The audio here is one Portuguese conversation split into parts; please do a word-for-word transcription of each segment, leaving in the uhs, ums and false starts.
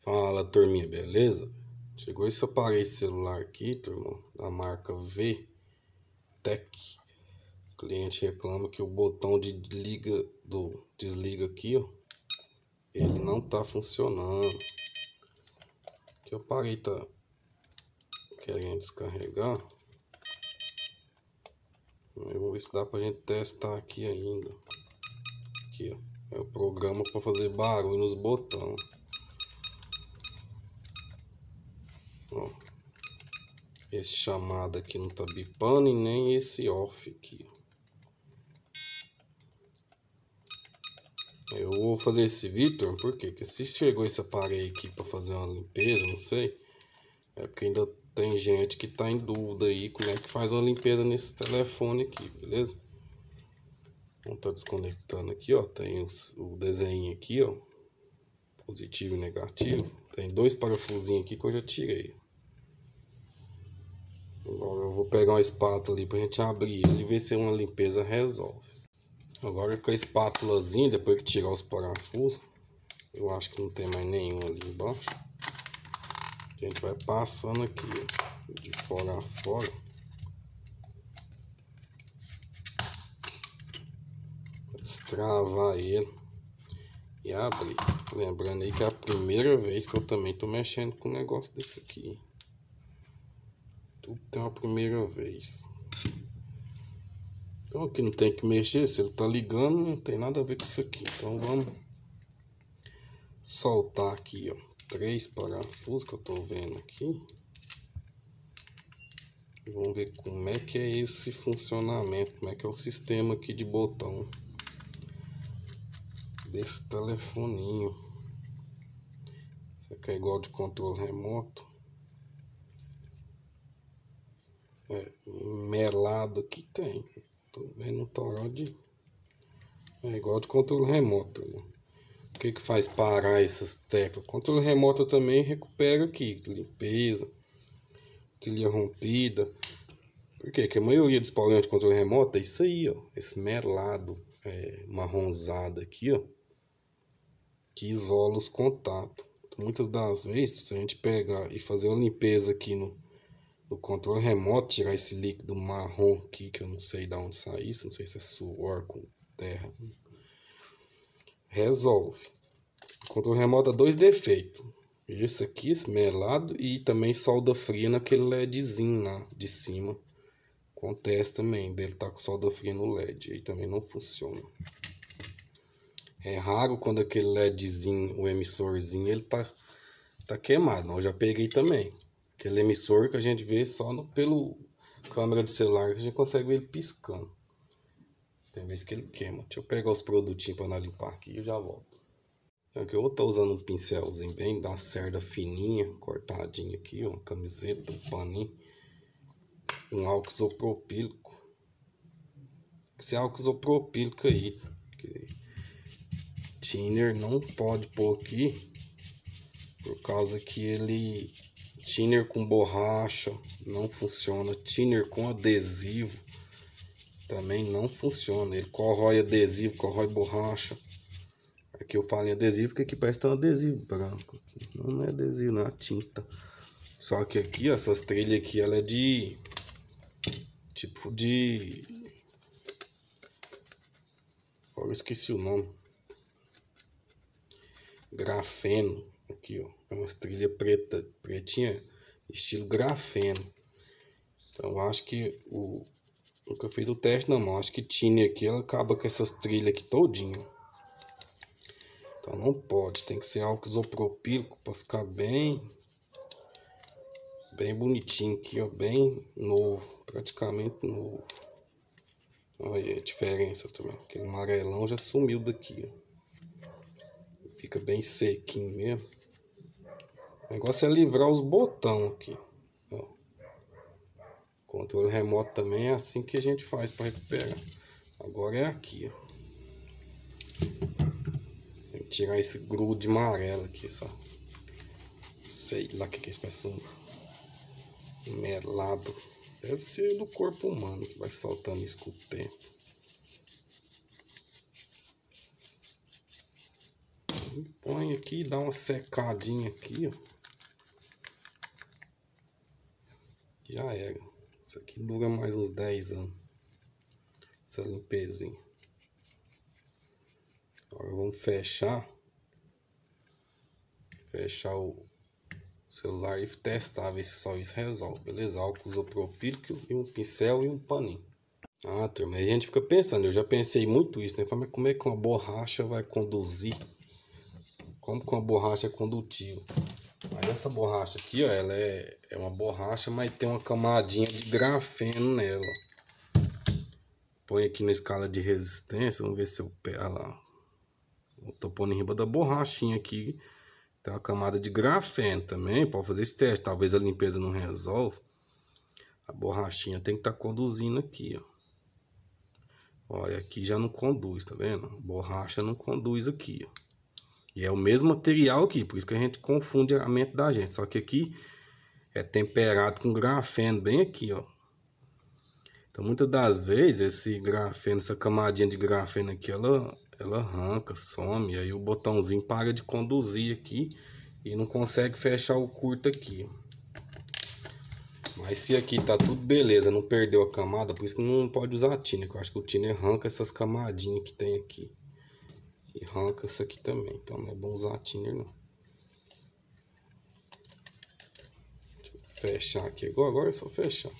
Fala, turminha, beleza? Chegou esse aparelho celular aqui, turma, da marca V Tech. O cliente reclama que o botão de liga do desliga aqui, ó, ele não tá funcionando. Que o aparelho tá querendo descarregar. Vamos ver se dá pra gente testar aqui ainda. Aqui, ó, é o programa para fazer barulho nos botões. Ó, esse chamado aqui não tá bipando e nem esse off aqui. Eu vou fazer esse vídeo, por quê? Porque se chegou esse aparelho aqui para fazer uma limpeza, não sei, é porque ainda tem gente que tá em dúvida aí como é que faz uma limpeza nesse telefone aqui, beleza? Vamos tá desconectando aqui, ó, tem os, o desenho aqui, ó, positivo e negativo. Tem dois parafusinhos aqui que eu já tirei. Agora eu vou pegar uma espátula ali pra gente abrir ele e ver se uma limpeza resolve. Agora com a espátulazinha, depois que tirar os parafusos, eu acho que não tem mais nenhum ali embaixo. A gente vai passando aqui, ó, de fora a fora. Pra destravar ele e abrir. Lembrando aí que é a primeira vez que eu também tô mexendo com um negócio desse aqui. Tudo tem uma primeira vez. Então aqui não tem que mexer, se ele tá ligando não tem nada a ver com isso aqui. Então vamos soltar aqui, ó, três parafusos que eu tô vendo aqui. E vamos ver como é que é esse funcionamento, como é que é o sistema aqui de botão desse telefoninho. Isso aqui é igual de controle remoto. É, melado aqui tem. Tô vendo um toró de... É igual de controle remoto, né? O que que faz parar essas teclas? Controle remoto eu também recupero aqui. Limpeza, trilha rompida. Por quê? Porque a maioria dos problemas de controle remoto é isso aí, ó. Esse melado é, marronzado aqui, ó, que isola os contatos. Então, muitas das vezes, se a gente pegar e fazer uma limpeza aqui no o controle remoto, tirar esse líquido marrom aqui, que eu não sei de onde sai isso, não sei se é suor com terra, resolve. O controle remoto dá dois defeitos. Esse aqui, esse melado, e também solda fria naquele LEDzinho lá de cima. Acontece também, dele tá com solda fria no L E D, aí também não funciona. É raro quando aquele LEDzinho, o emissorzinho, ele tá, tá queimado, mas eu já peguei também. Aquele emissor que a gente vê só no, pelo câmera do celular, que a gente consegue ver ele piscando. Tem vezes que ele queima. Deixa eu pegar os produtinhos para nós limpar aqui e eu já volto. Então aqui eu vou estar usando um pincelzinho bem da cerda fininha, cortadinho aqui, ó, uma camiseta, um paninho, um álcool isopropílico. Esse álcool isopropílico aí, que thinner não pode pôr aqui, por causa que ele... Thinner com borracha não funciona. Thinner com adesivo também não funciona. Ele corrói adesivo, corrói borracha. Aqui eu falo em adesivo porque aqui parece que tem um adesivo branco. Aqui. Não é adesivo, não é tinta. Só que aqui, ó, essas trilhas aqui, ela é de... Tipo de... Agora eu esqueci o nome. Grafeno. Aqui, ó, é umas trilhas preta, pretinha, estilo grafeno. Então, eu acho que o nunca fiz o teste na mão. Acho que tinha aqui, ela acaba com essas trilhas aqui todinho. Então, não pode. Tem que ser álcool isopropílico para ficar bem, bem bonitinho aqui, ó, bem novo, praticamente novo. Olha a diferença também. Aquele amarelão já sumiu daqui, ó. Fica bem sequinho mesmo. O negócio é livrar os botões aqui, ó. Controle remoto também é assim que a gente faz para recuperar. Agora é aqui, ó. Tem que tirar esse grude amarelo aqui, só. Sei lá o que é isso, um melado. Deve ser do corpo humano que vai soltando isso com o tempo. Põe aqui, dá uma secadinha aqui, ó. Já era. Isso aqui dura mais uns dez anos. Essa limpezinha. Agora vamos fechar. Fechar o celular e testar, ver se só isso resolve. Beleza? Álcool isopropílico e um pincel e um paninho. Ah, turma, aí a gente fica pensando. Eu já pensei muito isso, né? Mas como é que uma borracha vai conduzir? Como que uma borracha é condutiva? Mas essa borracha aqui, ó, ela é, é uma borracha, mas tem uma camadinha de grafeno nela. Põe aqui na escala de resistência, vamos ver se eu pego lá. Eu tô pondo em riba da borrachinha aqui. Tem uma camada de grafeno também, pode fazer esse teste. Talvez a limpeza não resolva. A borrachinha tem que estar tá conduzindo aqui, ó. Olha, aqui já não conduz, tá vendo? A borracha não conduz aqui, ó. E é o mesmo material aqui, por isso que a gente confunde a mente da gente. Só que aqui é temperado com grafeno bem aqui, ó. Então, muitas das vezes, esse grafeno, essa camadinha de grafeno aqui, ela, ela arranca, some. E aí o botãozinho para de conduzir aqui e não consegue fechar o curto aqui. Mas se aqui tá tudo beleza, não perdeu a camada, por isso que não pode usar thinner, que eu acho que o thinner arranca essas camadinhas que tem aqui. E arranca isso aqui também, então não é bom usar thinner não. Deixa eu fechar aqui, igual agora é só fechar.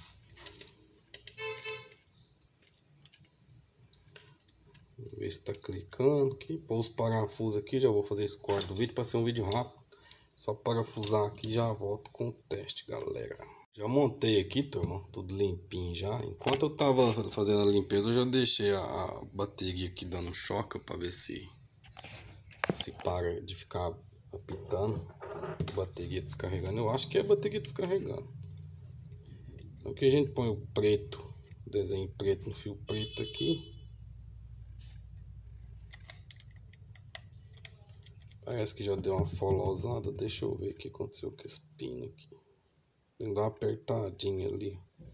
Vamos ver se tá clicando aqui, pôr os parafusos aqui, já vou fazer esse corte do vídeo para ser um vídeo rápido. Só parafusar aqui e já volto com o teste, galera. Já montei aqui, turma, tudo limpinho já. Enquanto eu tava fazendo a limpeza, eu já deixei a, a bateria aqui dando choque para ver se se para de ficar apitando. Bateria descarregando, eu acho que é bateria descarregando. Então aqui a gente põe o preto, desenho preto no fio preto aqui. Parece que já deu uma folosada. Deixa eu ver o que aconteceu com esse pino aqui. Tem que dar uma apertadinha ali.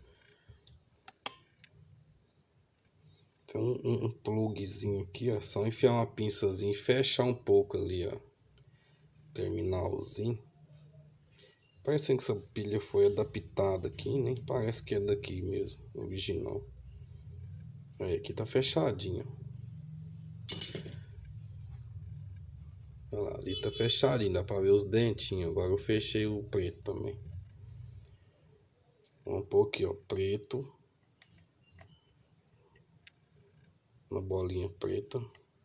Tem um, um, um plugzinho aqui, ó. Só enfiar uma pinçazinha e fechar um pouco ali, ó. Terminalzinho. Parece que essa pilha foi adaptada aqui. Nem parece que é daqui mesmo, original. Aí aqui tá fechadinho. Olha lá, ali tá fechadinho, dá pra ver os dentinhos. Agora eu fechei o preto também. Vamos pôr aqui, ó, preto. Na bolinha preta.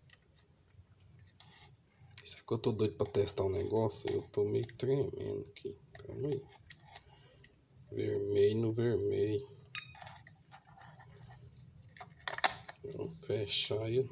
Isso aqui eu tô doido pra testar um negócio. Eu tô meio tremendo aqui. Calma aí. Vermelho no vermelho. Vamos fechar aí.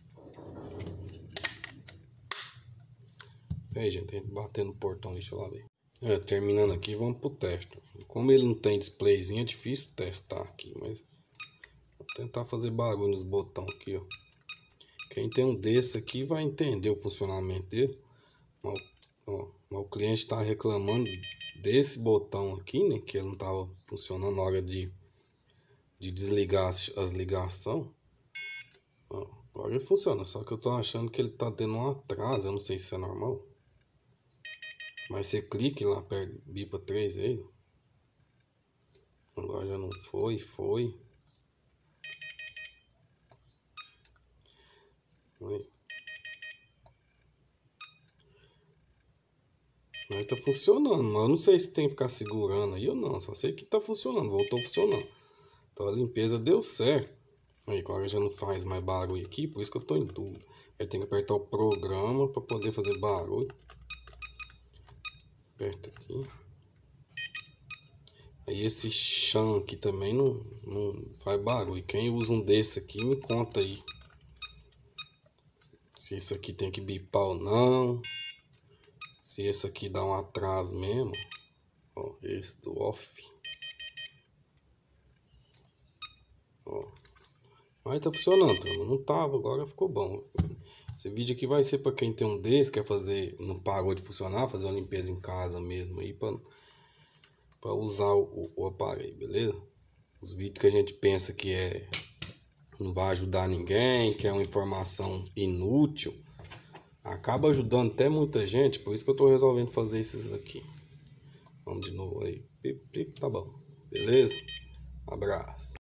Aí, gente, tem que bater no portão, deixa eu lá ver. É, terminando aqui, vamos pro teste. Como ele não tem displayzinho, é difícil testar aqui, mas vou tentar fazer barulho nos botões aqui, ó. Quem tem um desse aqui vai entender o funcionamento dele. Ó, ó, o cliente tá reclamando desse botão aqui, né, que ele não tava funcionando na hora de, de desligar as, as ligações. Ó, agora ele funciona, só que eu tô achando que ele tá tendo um atraso, eu não sei se é normal. Mas você clica lá perto, bipa três vezes. Agora já não foi, foi. Aí. Aí tá funcionando, mas eu não sei se tem que ficar segurando aí ou não. Só sei que tá funcionando, voltou funcionando. Então a limpeza deu certo. Aí agora já não faz mais barulho aqui, por isso que eu tô em dúvida. Aí tem que apertar o programa para poder fazer barulho. Aperta aqui. Aí esse chão aqui também não, não faz barulho. Quem usa um desse aqui me conta aí se isso aqui tem que bipar ou não. Se esse aqui dá um atraso mesmo. Ó, esse do off. Ó. Mas tá funcionando, turma. Não tava, agora ficou bom. Esse vídeo aqui vai ser para quem tem um desse, quer fazer, não parou de funcionar, fazer uma limpeza em casa mesmo aí, para para usar o, o aparelho, beleza? Os vídeos que a gente pensa que é não vai ajudar ninguém, que é uma informação inútil, Acaba ajudando até muita gente, por isso que eu tô resolvendo fazer esses aqui. Vamos de novo aí. Pip, pip, tá bom. Beleza? Abraço.